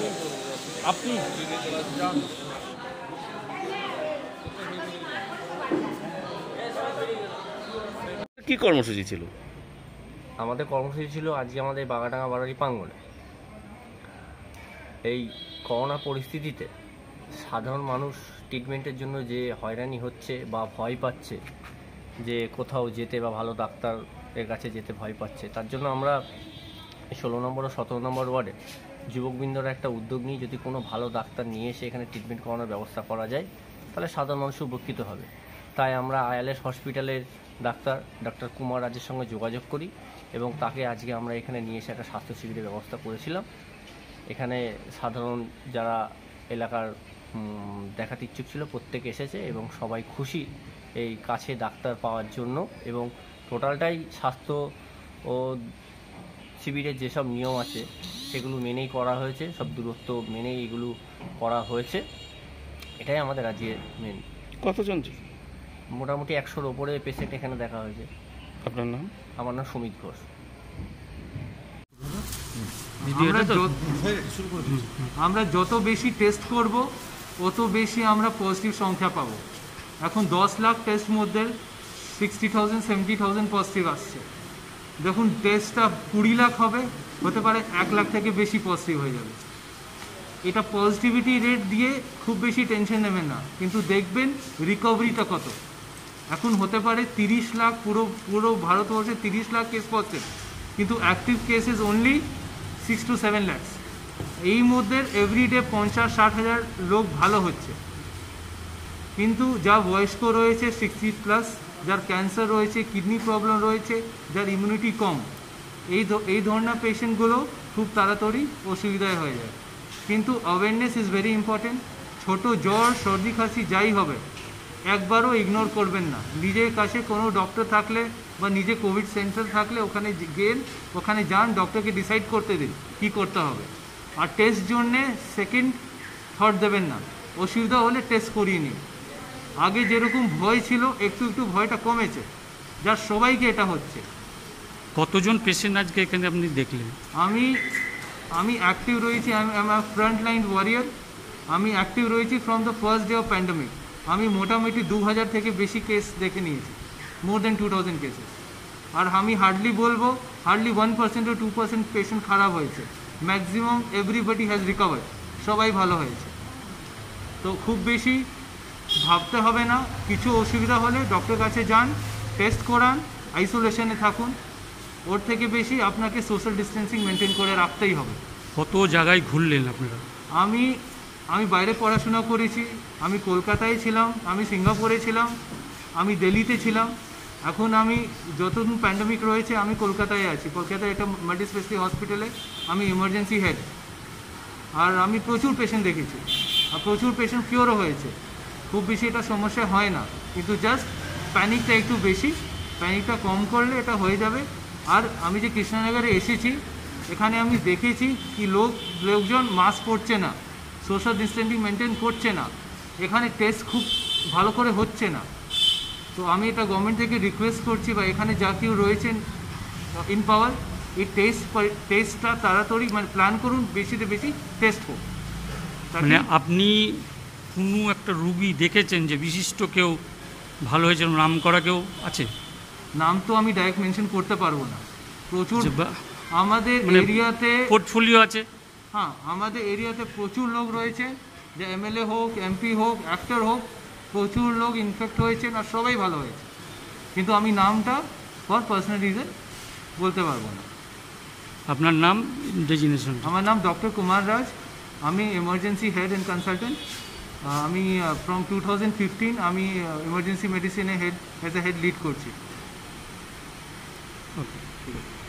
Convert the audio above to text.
আপনি কি কর্মসূচি ছিল? আমাদের কর্মসূচি ছিল আজকে আমাদের বাগাডাঙ্গা বাড়ারি প্রাঙ্গণে এই করোনা পরিস্থিতিতে সাধারণ মানুষ ট্রিটমেন্টের জন্য যে হয়রানি হচ্ছে বা ভয় পাচ্ছে, যে কোথাও যেতে বা ভালো ডাক্তারের কাছে যেতে ভয় পাচ্ছে, তার জন্য আমরা 16 নম্বর ও 17 নম্বর ওয়ার্ডে যুবকবৃন্দরা একটা উদ্যোগ নিয়ে যদি কোনো ভালো ডাক্তার নিয়ে এসে এখানে ট্রিটমেন্ট করানোর ব্যবস্থা করা যায় তাহলে সাধারণ মানুষ উপকৃত হবে। তাই আমরা আইএলএস হসপিটালের ডাক্তার কুমার রাজের সঙ্গে যোগাযোগ করি এবং তাকে আজকে আমরা এখানে নিয়ে এসে একটা স্বাস্থ্য শিবিরের ব্যবস্থা করেছিলাম। এখানে সাধারণ যারা এলাকার দেখাতে ইচ্ছুক ছিল প্রত্যেকে এসেছে এবং সবাই খুশি এই কাছে ডাক্তার পাওয়ার জন্য। এবং টোটালটাই স্বাস্থ্য ও শিবিরের যেসব নিয়ম আছে সেগুলো মেনেই করা হয়েছে, সব দূরত্ব মেনেই এগুলো করা হয়েছে। এটাই আমাদের আজকে মেন। কতজন? মোটামুটি 100-র ওপরে পেশেন্ট এখানে দেখা হয়েছে। আপনার নাম? আমার নাম সুমিত ঘোষ। আমরা যত বেশি টেস্ট করব তত বেশি আমরা পজিটিভ সংখ্যা পাবো। এখন 10 লাখ টেস্ট মধ্যে 60,000-70,000 পজিটিভ আসছে। দেখুন টেস্টটা 20 লাখ হবে, হতে পারে 1 লাখ থেকে বেশি পজিটিভ হয়ে যাবে। এটা পজিটিভিটি রেট দিয়ে খুব বেশি টেনশন নেবেন না, কিন্তু দেখবেন রিকভারিটা কত। এখন হতে পারে 30 লাখ, পুরো ভারতবর্ষে 30 লাখ কেস পজিটিভ, কিন্তু active cases only 6 to 7 lakhs। এই মধ্যে এভরিডে 50-60 হাজার লোক ভালো হচ্ছে। কিন্তু যা বয়স্ক রয়েছে 60+, যার ক্যান্সার রয়েছে, কিডনি প্রবলেম রয়েছে, যার ইমিউনিটি কম, এই ধরনের পেশেন্টগুলো খুব তাড়াতাড়ি অসুবিধায় হয়ে যায়। কিন্তু অ্যাওয়ারনেস ইজ ভেরি ইম্পর্টেন্ট। ছোট জ্বর, সর্দি, কাশি যাই হবে একবারও ইগনোর করবেন না। নিজের কাছে কোনো ডক্টর থাকলে বা নিজে কোভিড সেন্টার থাকলে ওখানে যান, ডক্টরকে ডিসাইড করতে দিন কী করতে হবে। আর টেস্ট জন্যে সেকেন্ড থট দেবেন না, অসুবিধা হলে টেস্ট করিয়ে নিন। আগে যেরকম ভয় ছিল একটু ভয়টা কমেছে, যার সবাইকে এটা হচ্ছে। কতজন পেশেন্ট আজকে এখানে আপনি দেখলেন? আমি অ্যাক্টিভ রয়েছি, আমি ফ্রন্ট লাইন ওয়ারিয়ার। আমি অ্যাক্টিভ রয়েছি from the first day of pandemic. আমি মোটামুটি 2000 থেকে বেশি কেস দেখে নিয়েছি, মোর দেন 2000 কেসেস। আর আমি হার্ডলি 1% or 2% পেশেন্ট খারাপ হয়েছে। ম্যাক্সিমাম এভরিবডি হ্যাজ রিকভার্ড, সবাই ভালো হয়েছে। তো খুব বেশি ভাবতে হবে না। কিছু অসুবিধা হলে ডক্টর কাছে যান, টেস্ট করান, আইসোলেশনে থাকুন। ওর থেকে বেশি আপনাকে সোশ্যাল ডিস্টেন্সিং মেনটেন করে রাখতেই হবে। কত জায়গায় ঘুরলেন আপনারা? আমি বাইরে পড়াশোনা করেছি। আমি কলকাতায় ছিলাম, আমি সিঙ্গাপুরে ছিলাম, আমি দিল্লিতে ছিলাম। এখন আমি যতদিন প্যান্ডেমিক রয়েছে আমি কলকাতায় আছি। কলকাতায় একটা মাল্টি স্পেশালিটি হসপিটালে আমি ইমার্জেন্সি হেড। আর আমি প্রচুর পেশেন্ট দেখেছি আর প্রচুর পেশেন্ট কিওরও হয়েছে। খুব বেশি এটা সমস্যা হয় না, কিন্তু জাস্ট প্যানিকটা একটু বেশি। প্যানিকটা কম করলে এটা হয়ে যাবে। আর আমি যে কৃষ্ণনগরে এসেছি, এখানে আমি দেখেছি কি লোকজন মাস্ক পরছে না, সোশ্যাল ডিস্টেন্সিং মেনটেন করছে না, এখানে টেস্ট খুব ভালো করে হচ্ছে না। তো আমি এটা গভর্নমেন্ট থেকে রিকোয়েস্ট করছি, বা এখানে যা কেউ রয়েছেন ইন পাওয়ার, এই টেস্টটা তাড়াতাড়ি প্ল্যান করুন, বেশিতে বেশি টেস্ট হোক। মানে আপনি কোনো একটা রুগী দেখেছেন যে বিশিষ্ট কেউ ভালো হয়েছে, নাম করা কেউ আছে? নাম তো আমি ডাইরেক্ট মেনশন করতে পারবো না। প্রচুর আমাদের এরিয়াতে পোর্টফোলিও আছে। হ্যাঁ, আমাদের এরিয়াতে প্রচুর লোক রয়েছে, যে এমএলএ হোক, এমপি হোক, অ্যাক্টর হোক, প্রচুর লোক ইনফেক্ট হয়েছেন আর সবাই ভালো হয়েছে। কিন্তু আমি নামটা ফর পার্সোনাল রিজন বলতে পারবো না। আপনার নাম, ডেজিগনেশন? আমার নাম ডক্টর কুমার রাজ। আমি এমার্জেন্সি হেড অ্যান্ড কনসালটেন্ট। আমি ফ্রম 2015 আমি এমার্জেন্সি মেডিসিনে হেড লিড করছি। ওকে, ঠিক আছে।